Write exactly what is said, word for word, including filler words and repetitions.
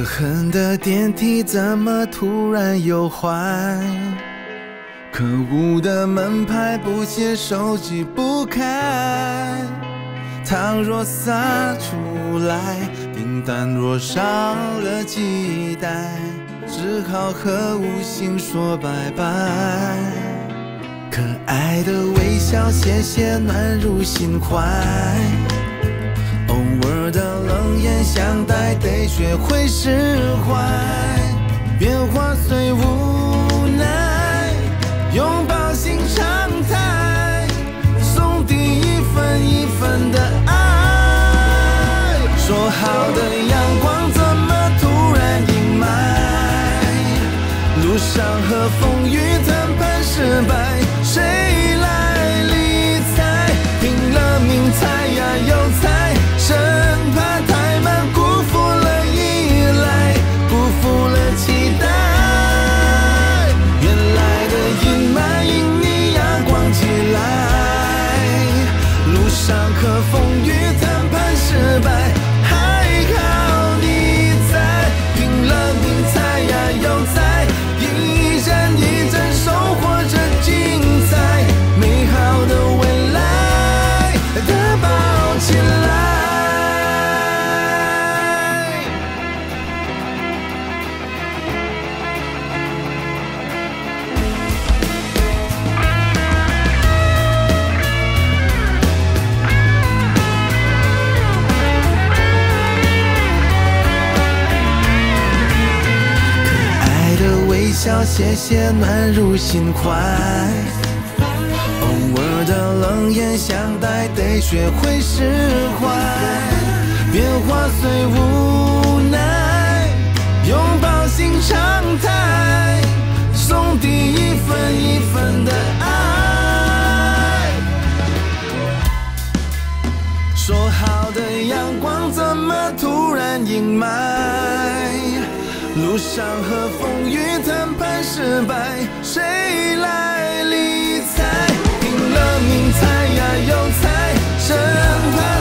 恨的电梯怎么突然又坏？可恶的门牌不写，手机不开。糖若洒出来，订单若少了几袋，只好和无心说拜拜。可爱的微笑，谢谢暖入心怀。偶尔的冷眼相待，得学会释怀。变化虽无奈，拥抱新常态，送递一份一份的爱。说好的阳光怎么突然阴霾？路上和风雨谈判失败，谁来理睬？拼了命猜呀又猜，生怕太慢辜负了依赖，辜负了期待。原来的阴霾因你阳光起来，路上和风雨谈判失败，还好你在。拼了命猜呀又猜，一站一站收获着精彩，美好的未来的抱起来。笑，谢谢暖入心怀。偶尔的冷眼相待，得学会释怀。变化虽无奈，拥抱新常态，送递一份一份的爱。说好的阳光怎么突然阴霾？路上和风雨谈判失败，谁来理睬？拼了命猜呀又猜，生怕